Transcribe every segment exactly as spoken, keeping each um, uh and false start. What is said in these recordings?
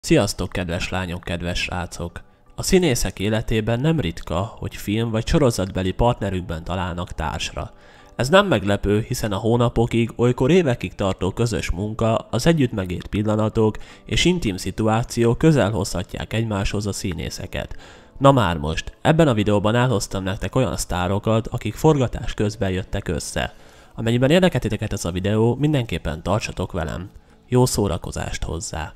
Sziasztok, kedves lányok, kedves srácok! A színészek életében nem ritka, hogy film vagy sorozatbeli partnerükben találnak társra. Ez nem meglepő, hiszen a hónapokig, olykor évekig tartó közös munka, az együtt megélt pillanatok és intim szituációk közel hozhatják egymáshoz a színészeket. Na már most, ebben a videóban elhoztam nektek olyan sztárokat, akik forgatás közben jöttek össze. Amennyiben érdekel titeket ez a videó, mindenképpen tartsatok velem. Jó szórakozást hozzá!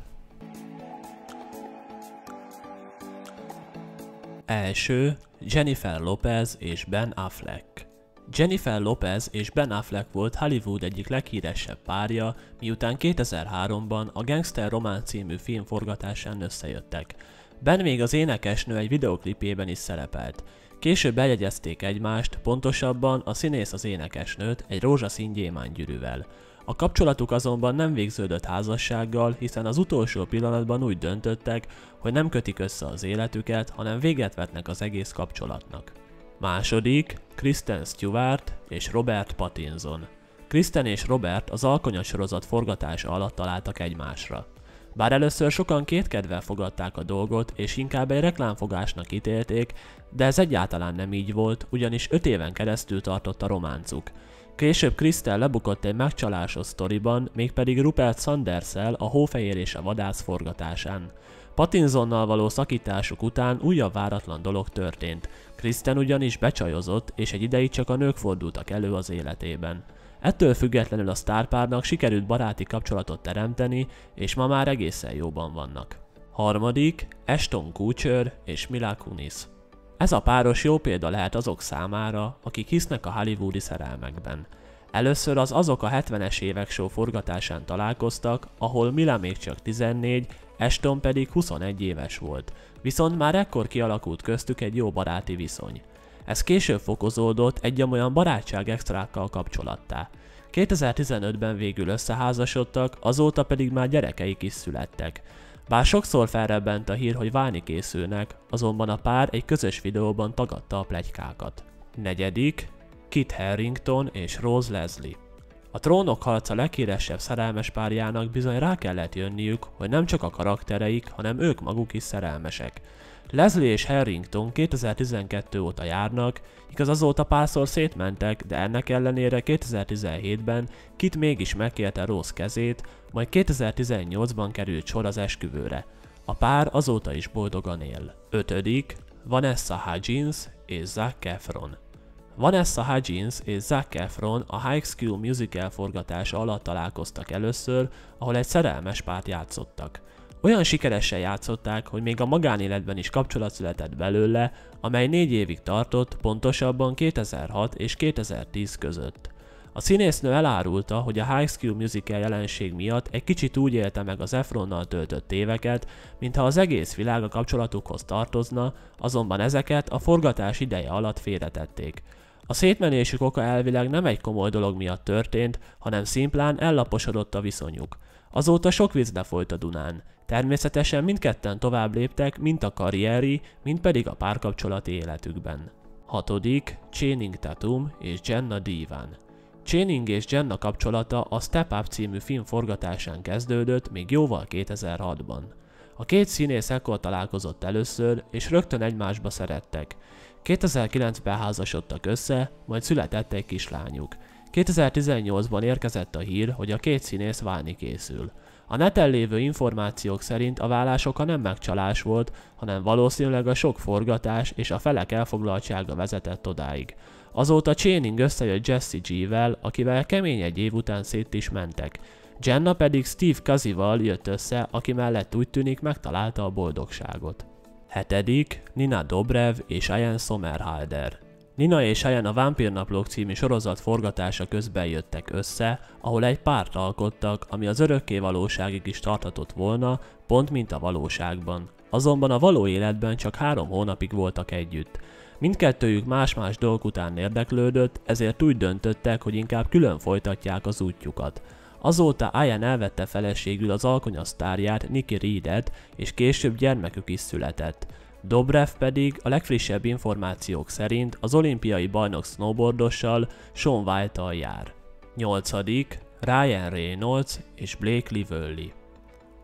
Első, Jennifer Lopez és Ben Affleck. Jennifer Lopez és Ben Affleck volt Hollywood egyik leghíresebb párja, miután kétezer-háromban a Gangster Romance című film forgatásán összejöttek. Ben még az énekesnő egy videoklipjében is szerepelt. Később eljegyezték egymást, pontosabban a színész az énekesnőt egy rózsaszín gyémántgyűrűvel. A kapcsolatuk azonban nem végződött házassággal, hiszen az utolsó pillanatban úgy döntöttek, hogy nem kötik össze az életüket, hanem véget vetnek az egész kapcsolatnak. Második, Kristen Stewart és Robert Pattinson. Kristen és Robert az Alkonyat sorozat forgatása alatt találtak egymásra. Bár először sokan kétkedvel fogadták a dolgot, és inkább egy reklámfogásnak ítélték, de ez egyáltalán nem így volt, ugyanis öt éven keresztül tartott a románcuk. Később Kristen lebukott egy megcsalásos sztoriban, mégpedig Rupert Sanders-szel a Hófehér és a vadász forgatásán. Pattinsonnal való szakításuk után újabb váratlan dolog történt. Kristen ugyanis becsajozott, és egy ideig csak a nők fordultak elő az életében. Ettől függetlenül a sztárpárnak sikerült baráti kapcsolatot teremteni, és ma már egészen jóban vannak. Harmadik, Ashton Kutcher és Mila Kunis. Ez a páros jó példa lehet azok számára, akik hisznek a hollywoodi szerelmekben. Először az Azok a hetvenes évek show forgatásán találkoztak, ahol Mila még csak tizennégy, Ashton pedig huszonegy éves volt, viszont már ekkor kialakult köztük egy jó baráti viszony. Ez később fokozódott egy olyan barátság extrákkal kapcsolattá. kétezer-tizenötben végül összeházasodtak, azóta pedig már gyerekeik is születtek. Bár sokszor felrebbent a hír, hogy válni készülnek, azonban a pár egy közös videóban tagadta a pletykákat. Negyedik, Kit Harington és Rose Leslie. A Trónok harca leghíresebb szerelmes párjának bizony rá kellett jönniük, hogy nem csak a karaktereik, hanem ők maguk is szerelmesek. Leslie és Harington kétezer-tizenkettő óta járnak, igaz azóta párszor szétmentek, de ennek ellenére kétezer-tizenhétben Kit mégis megkérte Rose kezét, majd kétezer-tizennyolcban került sor az esküvőre. A pár azóta is boldogan él. Ötödik, Vanessa Hudgens és Zac Efron. Vanessa Hudgens és Zac Efron a High School Musical forgatása alatt találkoztak először, ahol egy szerelmes párt játszottak. Olyan sikeresen játszották, hogy még a magánéletben is kapcsolat született belőle, amely négy évig tartott, pontosabban kétezer-hat és kétezer-tíz között. A színésznő elárulta, hogy a High School Musical jelenség miatt egy kicsit úgy élte meg az Efronnal töltött éveket, mintha az egész világ a kapcsolatukhoz tartozna, azonban ezeket a forgatás ideje alatt félretették. A szétmenésük oka elvileg nem egy komoly dolog miatt történt, hanem szimplán ellaposodott a viszonyuk. Azóta sok víz lefolyt a Dunán. Természetesen mindketten tovább léptek, mind a karrieri, mind pedig a párkapcsolati életükben. Hatodik, Channing Tatum és Jenna Dewan. Channing és Jenna kapcsolata a Step Up című film forgatásán kezdődött még jóval kétezer-hatban. A két színész ekkor találkozott először, és rögtön egymásba szerettek. kétezer-kilencben házasodtak össze, majd született egy kislányuk. kétezer-tizennyolcban érkezett a hír, hogy a két színész válni készül. A neten lévő információk szerint a válás oka nem megcsalás volt, hanem valószínűleg a sok forgatás és a felek elfoglaltsága vezetett odáig. Azóta Channing összejött Jessie G-vel, akivel kemény egy év után szét is mentek. Jenna pedig Steve Kazival jött össze, aki mellett úgy tűnik megtalálta a boldogságot. Hetedik, Nina Dobrev és Ian Somerhalder. Nina és Ian a Vámpírnaplók című sorozat forgatása közben jöttek össze, ahol egy párt alkottak, ami az örökké valóságig is tarthatott volna, pont mint a valóságban. Azonban a való életben csak három hónapig voltak együtt. Mindkettőjük más-más dolgok után érdeklődött, ezért úgy döntöttek, hogy inkább külön folytatják az útjukat. Azóta Ian elvette feleségül az alkonyat sztárját, Nikki Reedet, és később gyermekük is született. Dobrev pedig a legfrissebb információk szerint az olimpiai bajnok snowboardossal, Shaun White-tal jár. nyolcadik Ryan Reynolds és Blake Lively.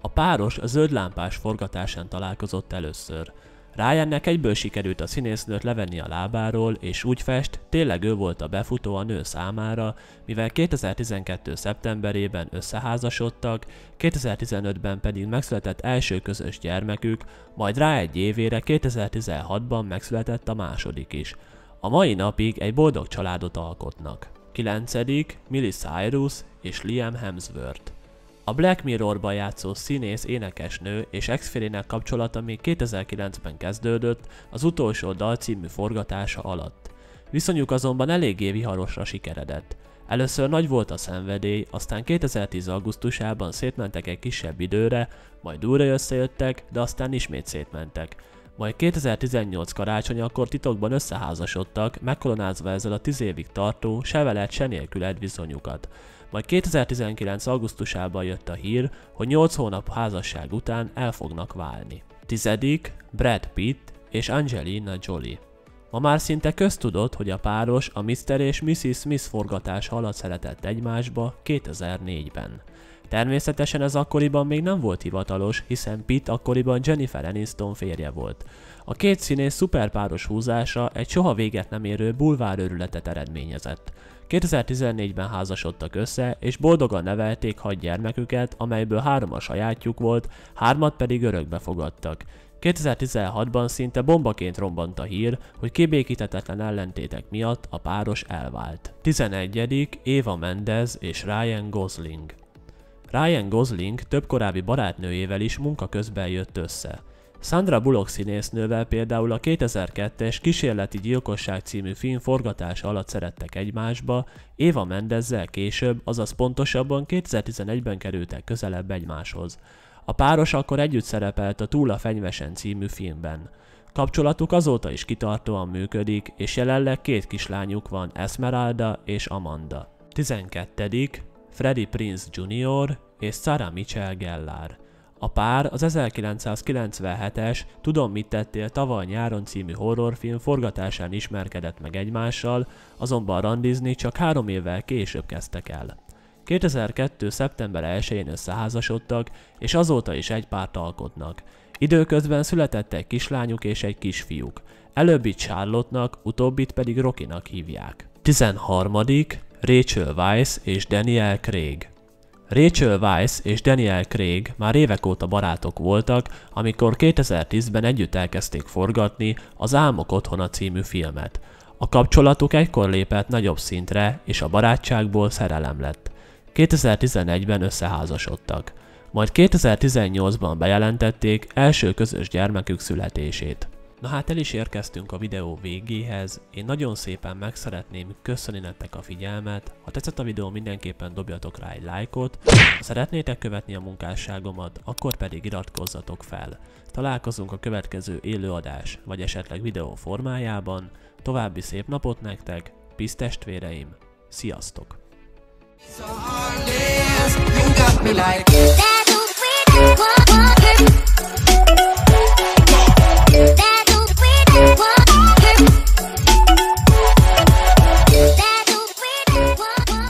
A páros a zöld lámpás forgatásán találkozott először. Ryannek egyből sikerült a színésznőt levenni a lábáról, és úgy fest, tényleg ő volt a befutó a nő számára, mivel kétezer-tizenkettő. szeptemberében összeházasodtak, kétezer-tizenötben pedig megszületett első közös gyermekük, majd rá egy évére kétezer-tizenhatban megszületett a második is. A mai napig egy boldog családot alkotnak. kilencedik Miley Cyrus és Liam Hemsworth. A Black Mirrorban játszó színész, énekesnő és ex-férjének kapcsolata még kétezer-kilencben kezdődött az Utolsó dal című forgatása alatt. Viszonyuk azonban eléggé viharosra sikeredett. Először nagy volt a szenvedély, aztán kétezer-tíz. augusztusában szétmentek egy kisebb időre, majd újra összejöttek, de aztán ismét szétmentek. Majd kétezer-tizennyolc karácsonyakor titokban összeházasodtak, megkoronázva ezzel a tíz évig tartó, se veled, se nélküled viszonyukat. Majd kétezer-tizenkilenc. augusztusában jött a hír, hogy nyolc hónap házasság után el fognak válni. tizedik Brad Pitt és Angelina Jolie. Ma már szinte köztudott, hogy a páros a miszter és missziz Smith forgatása alatt szeretett egymásba kétezer-négyben. Természetesen ez akkoriban még nem volt hivatalos, hiszen Pitt akkoriban Jennifer Aniston férje volt. A két színész szuperpáros húzása egy soha véget nem érő bulvárőrületet eredményezett. kétezer-tizennégyben házasodtak össze, és boldogan nevelték hat gyermeküket, amelyből három a sajátjuk volt, hármat pedig örökbe fogadtak. kétezer-tizenhatban szinte bombaként robbant a hír, hogy kibékíthetetlen ellentétek miatt a páros elvált. tizenegyedik Eva Mendes és Ryan Gosling. Ryan Gosling több korábbi barátnőjével is munka közben jött össze. Sandra Bullock színésznővel például a kétezer-kettes Kísérleti gyilkosság című film forgatása alatt szerettek egymásba, Eva Mendezzel később, azaz pontosabban kétezer-tizenegyben kerültek közelebb egymáshoz. A páros akkor együtt szerepelt a Túl a fenyvesen című filmben. Kapcsolatuk azóta is kitartóan működik, és jelenleg két kislányuk van, Esmeralda és Amanda. tizenkettedik Freddie Prinze junior és Sarah Michelle Gellar. A pár az ezerkilencszázkilencvenhetes Tudom mit tettél tavaly nyáron című horrorfilm forgatásán ismerkedett meg egymással, azonban randizni csak három évvel később kezdtek el. kétezer-kettő. szeptember elsején összeházasodtak, és azóta is egy párt alkotnak. Időközben született egy kislányuk és egy kisfiúk. Előbbit Charlotte-nak, utóbbit pedig Rockynak hívják. tizenharmadik Rachel Weisz és Daniel Craig. Rachel Weisz és Daniel Craig már évek óta barátok voltak, amikor kétezer-tízben együtt elkezdték forgatni az Álmok otthona című filmet. A kapcsolatuk egykor lépett nagyobb szintre, és a barátságból szerelem lett. kétezer-tizenegyben összeházasodtak. Majd kétezer-tizennyolcban bejelentették első közös gyermekük születését. Na hát el is érkeztünk a videó végéhez, én nagyon szépen meg szeretném köszönni nektek a figyelmet, ha tetszett a videó mindenképpen dobjatok rá egy lájkot, ha szeretnétek követni a munkásságomat, akkor pedig iratkozzatok fel. Találkozunk a következő élőadás, vagy esetleg videó formájában, további szép napot nektek, Peace testvéreim, sziasztok!